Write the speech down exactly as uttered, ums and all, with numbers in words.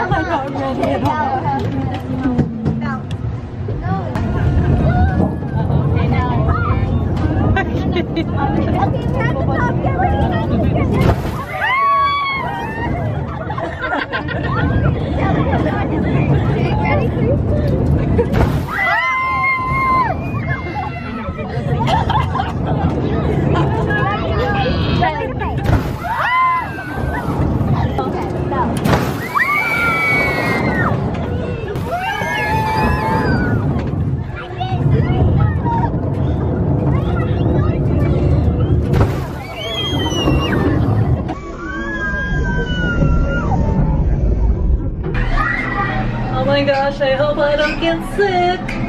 I got ready at all. Okay, now. Okay, we have to stop. Get ready. Oh my gosh, I hope I don't get sick.